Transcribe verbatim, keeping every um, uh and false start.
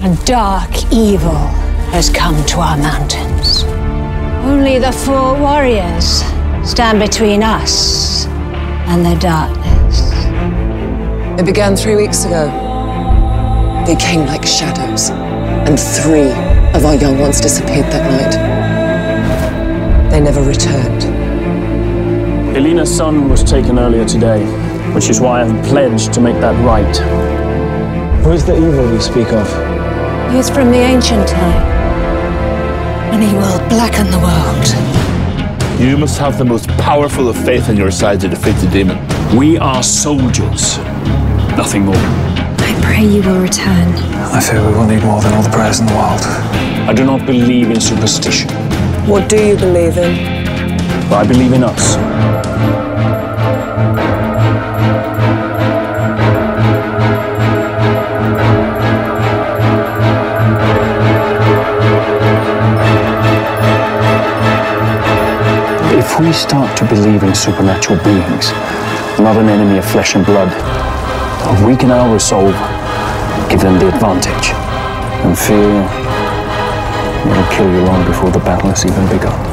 A dark evil has come to our mountains. Only the four warriors stand between us and the darkness. It began three weeks ago. They came like shadows, and three of our young ones disappeared that night. They never returned. Elena's son was taken earlier today, which is why I've pledged to make that right. Who is the evil you speak of? He is from the ancient time, and he will blacken the world. You must have the most powerful of faith on your side to defeat the demon. We are soldiers, nothing more. I pray you will return. I fear we will need more than all the prayers in the world. I do not believe in superstition. What do you believe in? But I believe in us. If we start to believe in supernatural beings, not an enemy of flesh and blood, weaken our resolve, give them the advantage, and fear it'll kill you long before the battle has even begun.